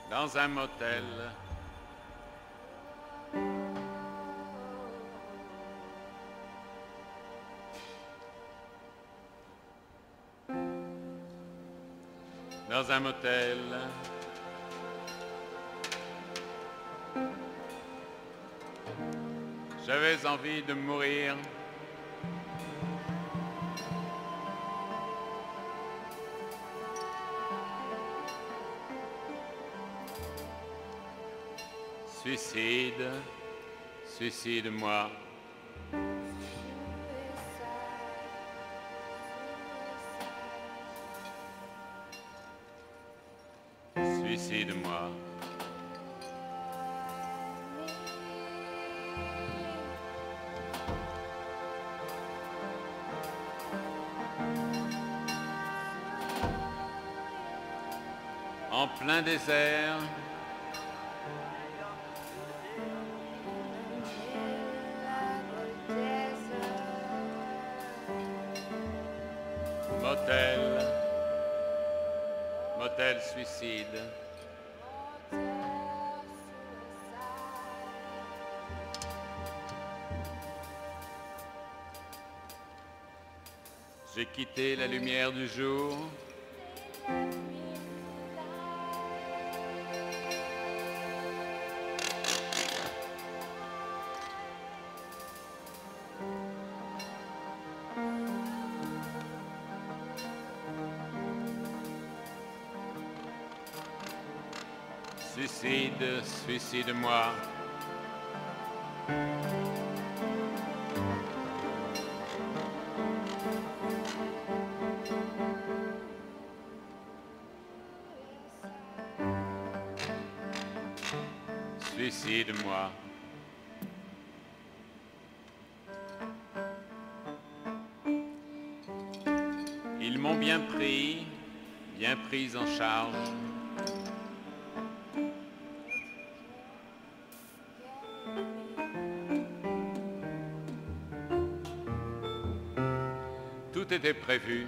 dans un motel. Dans un motel. J'avais envie de mourir. Suicide, suicide-moi. Suicide-moi. En plein désert, motel, motel suicide. J'ai quitté la lumière du jour. Suicide, suicide-moi. Suicide-moi. Ils m'ont bien pris en charge. Tout était prévu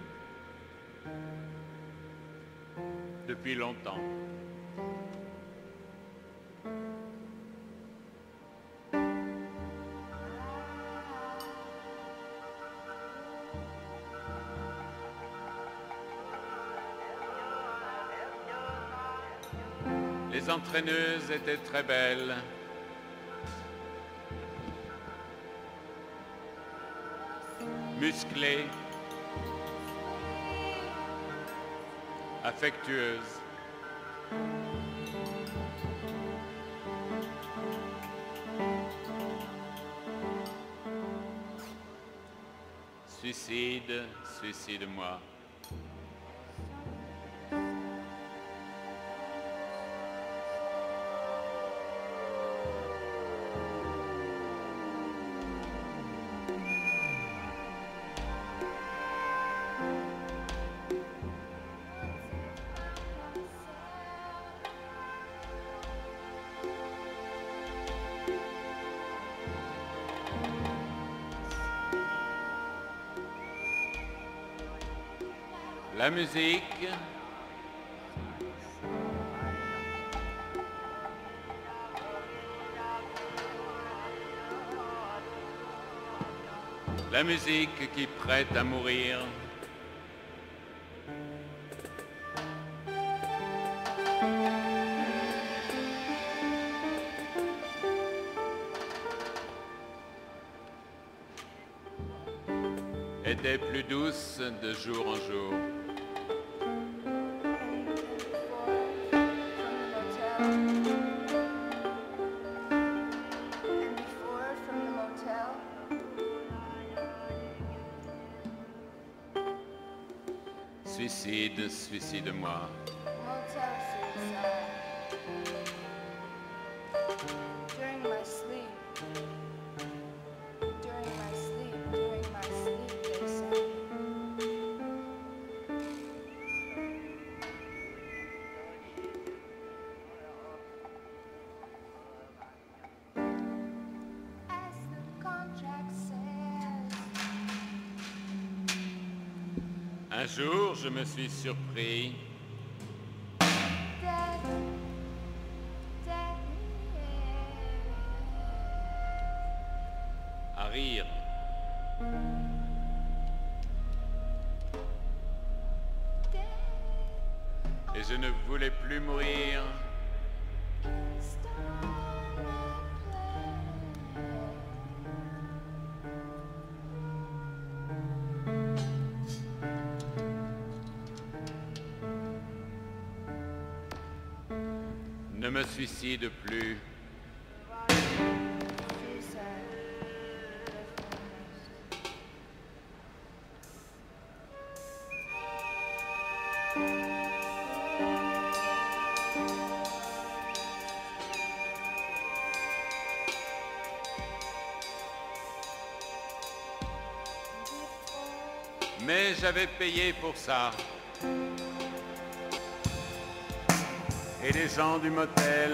depuis longtemps. Les entraîneuses étaient très belles. Musclées, affectueuses. Suicide, suicide-moi. La musique, la musique qui prête à mourir. Était plus douce de jour en jour. Suicide, suicide-moi. During my sleep, they say. As the contract says. Un jour, je me suis surpris Death rire. Et je ne voulais plus mourir. Ne me suicide plus. Mais j'avais payé pour ça. Et les gens du motel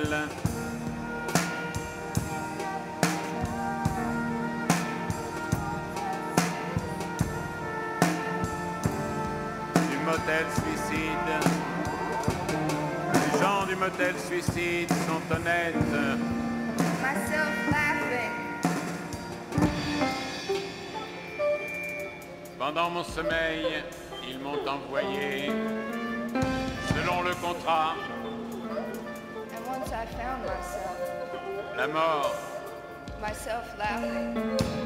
suicide. Les gens du motel suicide sont honnêtes. Myself laughing. Pendant mon sommeil, ils m'ont envoyé, selon le contrat, And once I found myself, la mort. myself laughing.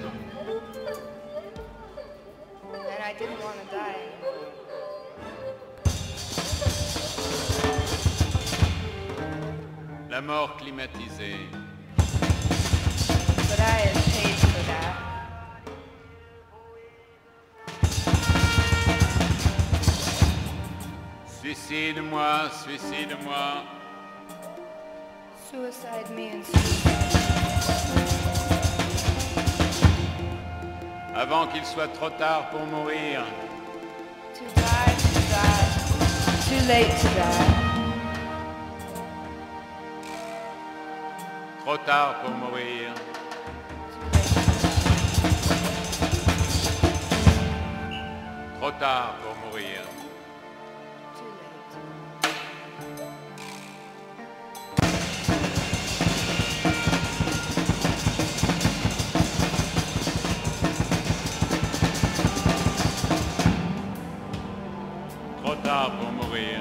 And I didn't want to die anymore. La mort climatisée. But I had paid for that. Suicide-moi, suicide-moi. Suicide me and suicide. Avant qu'il soit trop tard pour mourir. To die, too late to die. Trop tard pour mourir. Trop tard pour mourir. Too late. Trop tard pour mourir.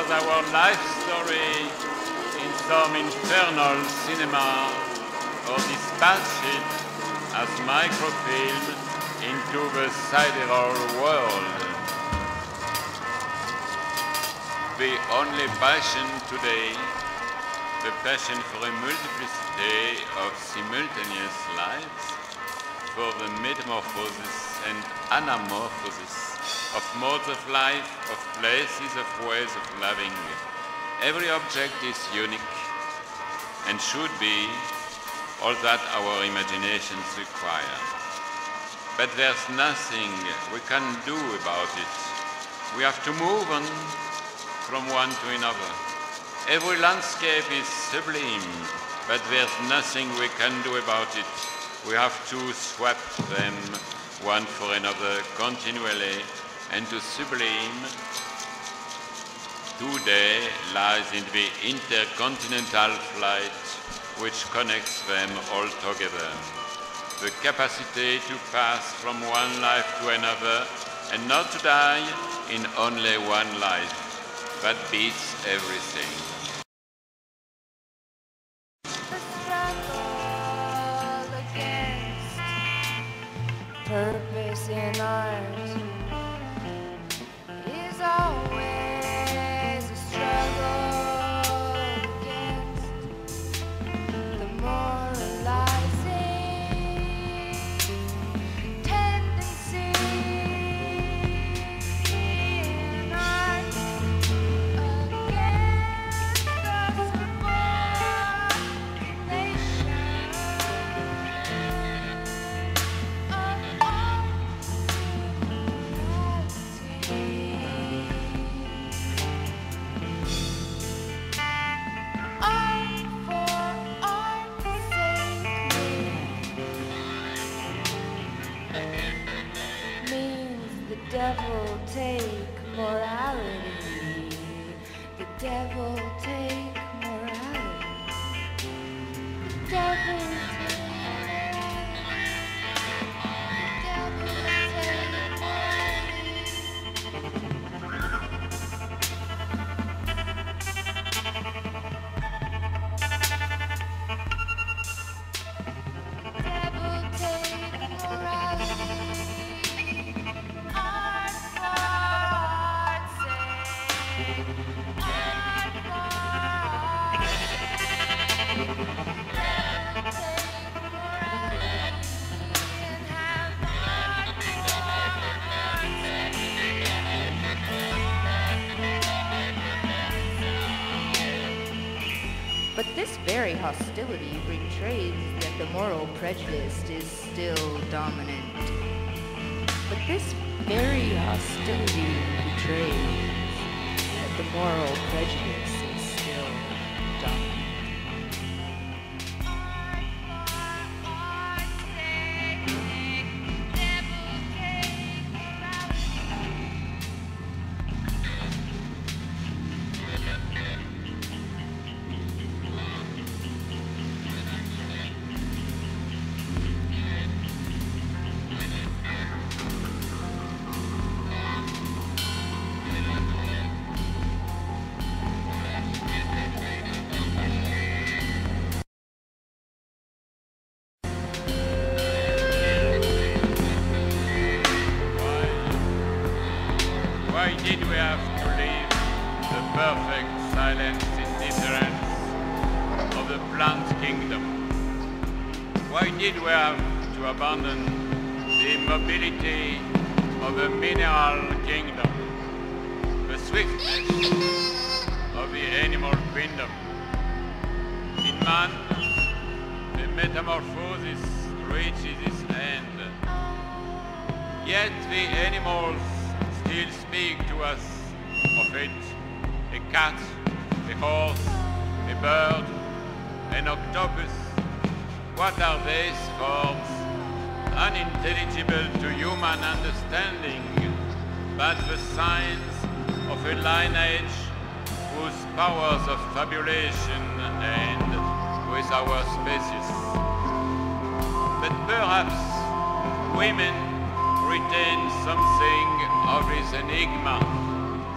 was our life story in some infernal cinema, or dispatch it as microfilm into the sidereal world. The only passion today, the passion for a multiplicity of simultaneous lives, for the metamorphosis and anamorphosis of modes of life, of places, of ways of loving. Every object is unique and should be all that our imaginations require. But there's nothing we can do about it. We have to move on from one to another. Every landscape is sublime, but there's nothing we can do about it. We have to swap them one for another continually, and to sublime today lies in the intercontinental flight which connects them all together. The capacity to pass from one life to another and not to die in only one life. That beats everything. The struggle against purpose in art is always a struggle against the moralizing tendency in art. Devil take morality. The devil take morality. Devil take But this very hostility betrays that the moral prejudice is still dominant. But this very hostility betrays that the moral prejudice is still dominant. Why did we have to leave the perfect silence indifference of the plant kingdom? Why did we have to abandon the immobility of the mineral kingdom, the swiftness of the animal kingdom? In man, the metamorphosis reaches its end. Yet the animals still speak to us of it. A cat, a horse, a bird, an octopus. What are these forms? Unintelligible to human understanding, but the signs of a lineage whose powers of fabulation end with our species. But perhaps women retain something of this enigma,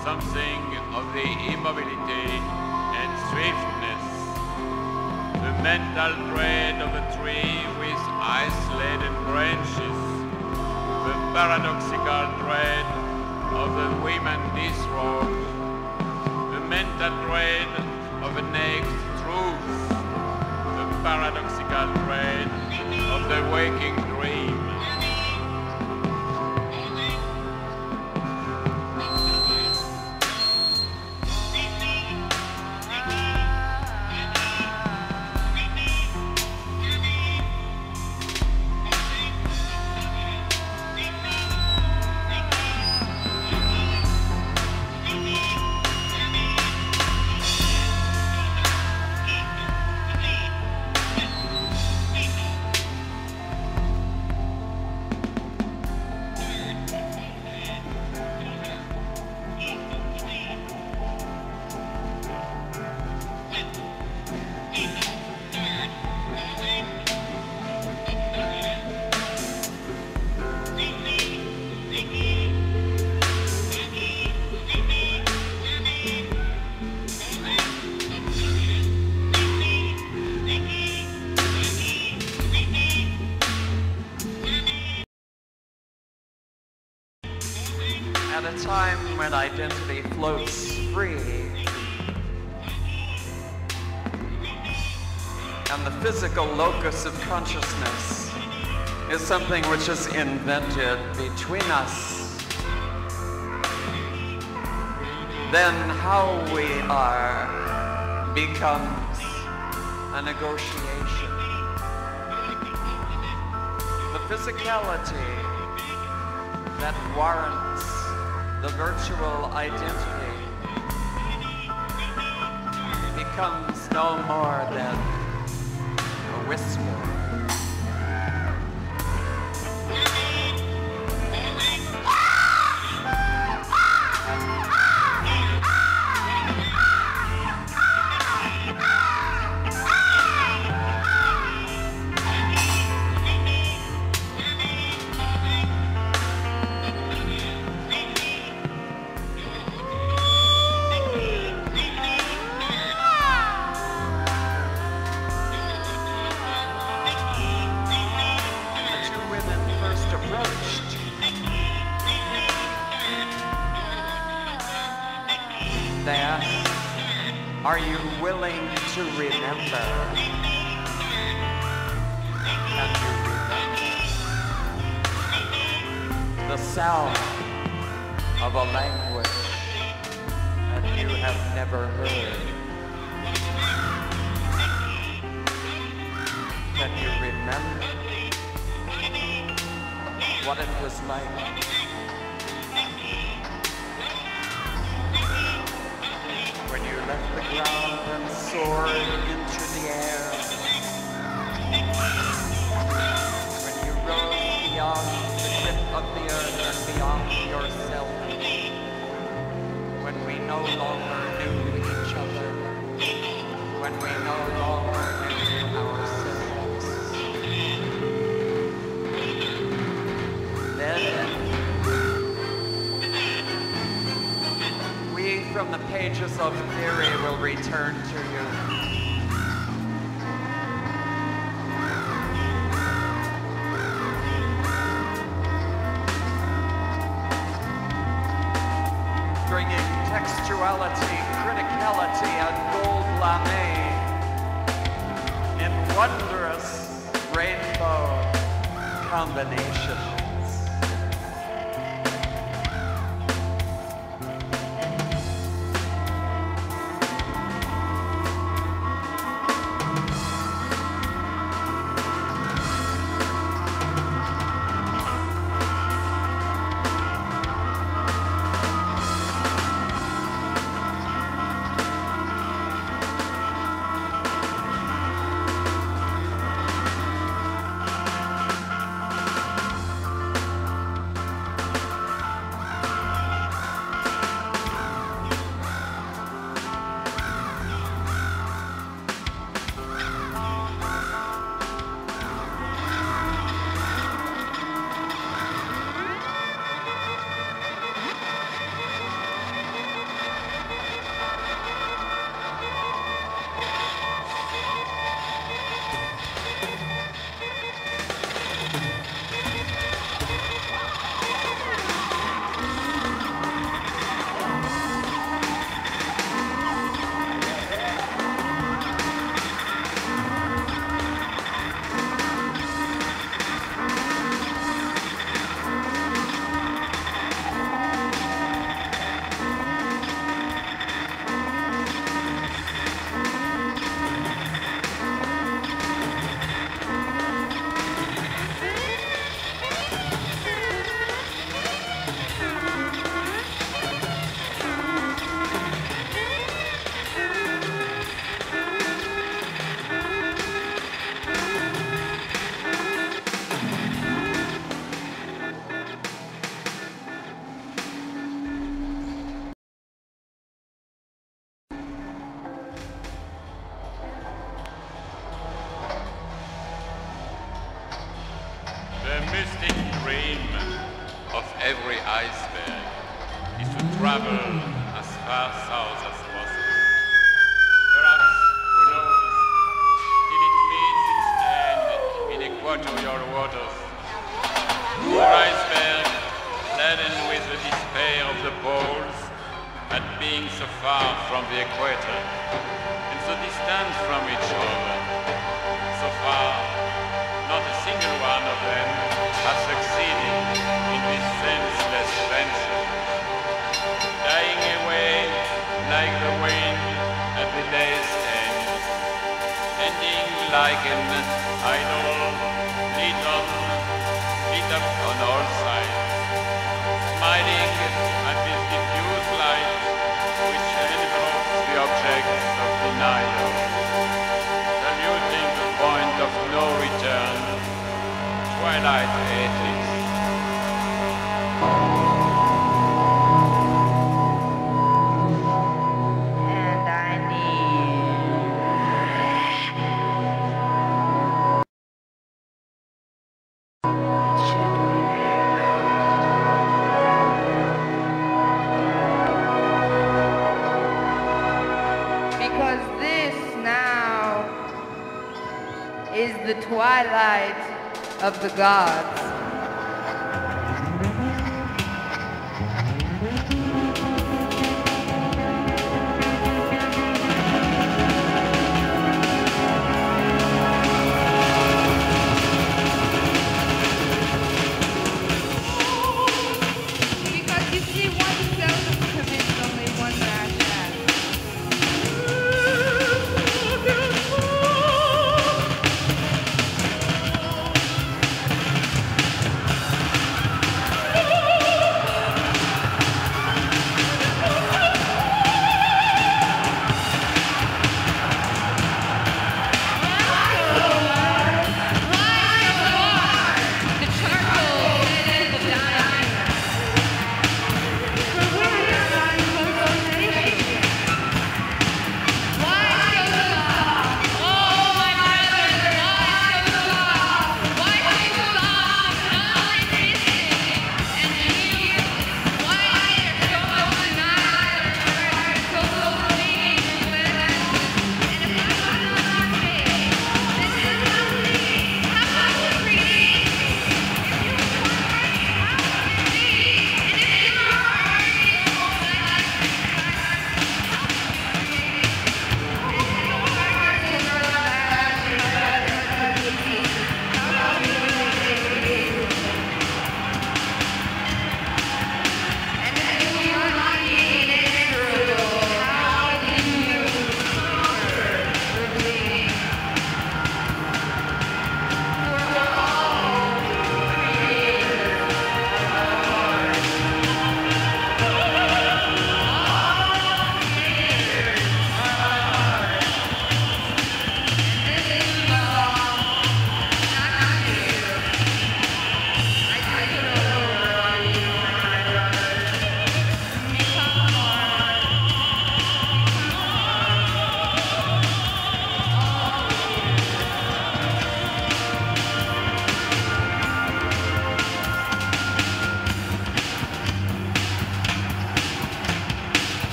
something of the immobility and swiftness, the mental dread of a tree with isolated branches, the paradoxical dread of the women disrobed, the mental dread of a naked truth, the paradoxical dread of the waking dream. At a time when identity floats free and the physical locus of consciousness is something which is invented between us, then how we are becomes a negotiation. The physicality that warrants the virtual identity becomes no more than a whisper. Are you willing to remember? Can you remember the sound of a language that you have never heard? Can you remember what it was like when you left the ground and soared into the air? When you rose beyond the grip of the earth and beyond yourself? When we no longer knew each other? When we no longer knew ourselves? Then from the pages of theory will return to you. Bringing textuality, criticality, and gold lame in wondrous rainbow combinations. iceberg is to travel as far south as possible. Perhaps, who knows, till it meets its end in equatorial waters. Poor iceberg, laden with the despair of the poles at being so far from the equator, and so distant from each other. So far, not a single one of them has succeeded in this senseless venture, dying away like the wind at the day's end, ending like an idol lit up on all sides, smiling at this diffuse light which envelopes the objects of denial, saluting the point of no return, twilight atheist. And I need... Because this now is the twilight of the gods. Because you see, one seldom commits only one rash act.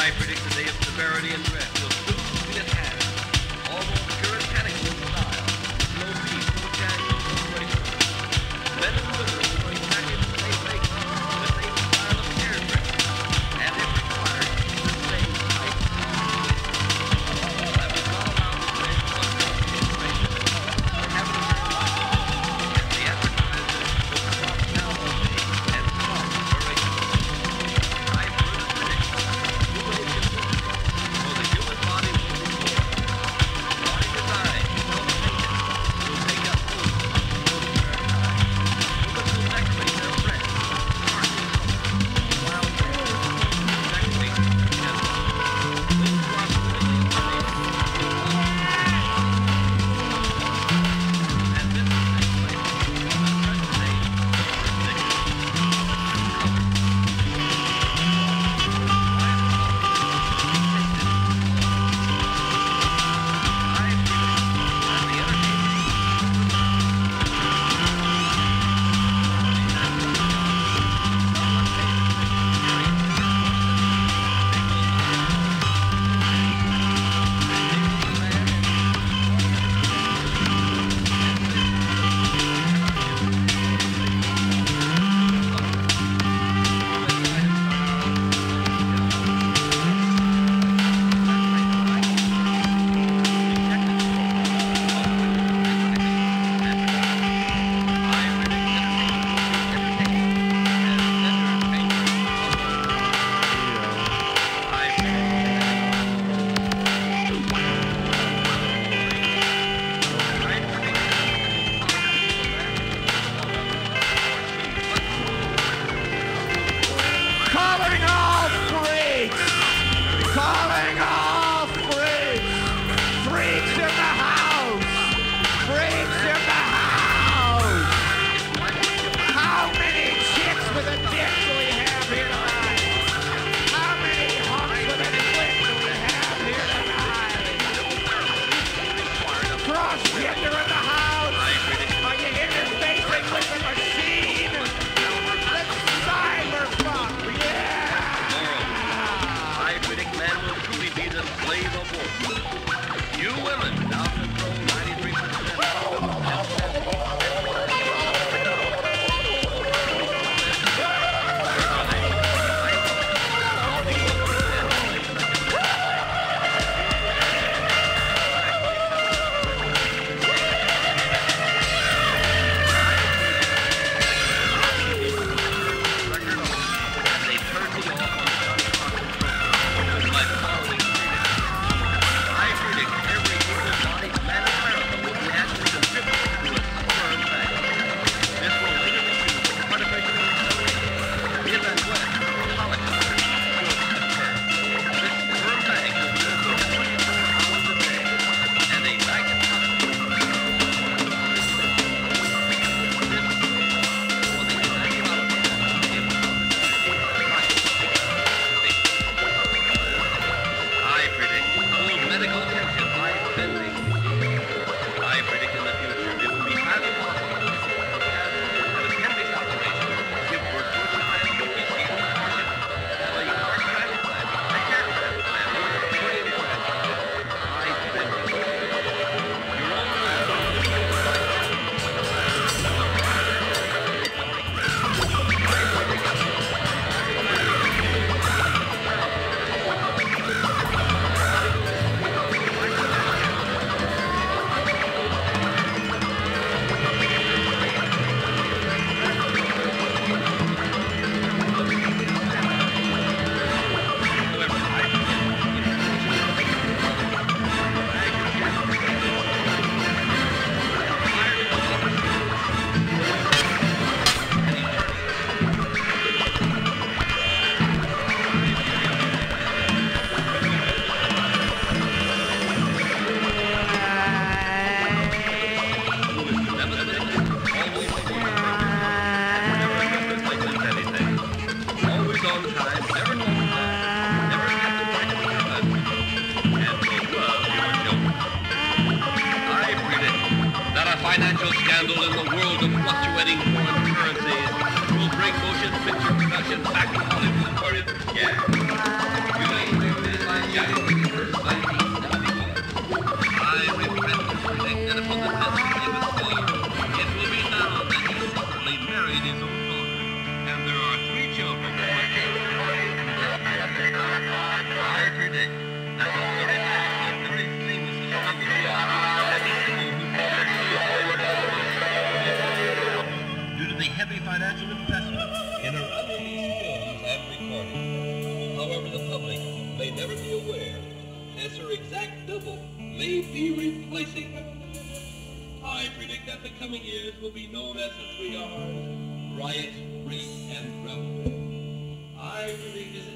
I predict the day of severity and dread will soon be at hand. Almost puritanical in style. No beef, no jangles, no bracelets. Men and women will bring back in the same makeup, the same style of hairdress, and if required, the same type of twist. I will not allow the same unhealthy information or have it in life. And the advertisers will stop now only and stop duration. I further predict you will be consistent, for the human body will be more. Body design, self-painted, will take up most of the time. Women will decorate their breasts, hearts, while men will decorate their genitals. Those who are politically affiliated will walk and this will take place on the present day Calling all freaks! Calling all freaks! Freaks in the house! Freaks in the house! How many chicks with a dick do we have here tonight? How many hunks with a dick do we have here tonight? Cross-gender in the house! Are you interfacing with the machine? Let's cyberfuck! I predict man will truly be the slave of woman. You women now control 'Cause back in Hollywood where it began. replacing them. I predict that the coming years will be known as the 3 R's: riot, rape, and revel. I predict